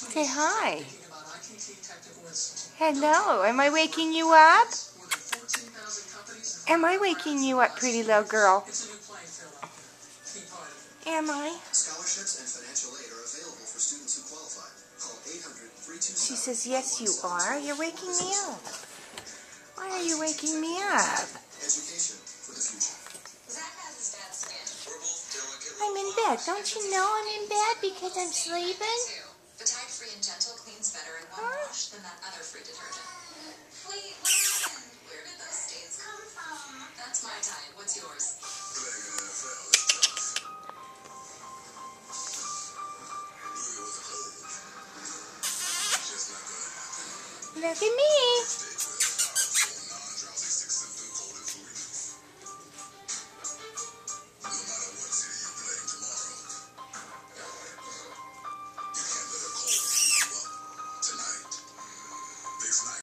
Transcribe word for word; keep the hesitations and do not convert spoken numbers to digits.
Say hi. Hello. Am I waking you up? Am I waking you up, pretty little girl? Am I? Scholarships and financial aid are available for students who qualify. Call eight hundred, three two seven. She says, yes, you are. You're waking me up. Why are you waking me up? Education for the future. Zach has his dad's skin. We're both delicate. I'm in bed. Don't you know I'm in bed because I'm sleeping? The Tide Free and Gentle cleans better in one wash than that other free detergent. Wait, what happened? Where did those stains come from? That's my Tide. What's yours? Look at me.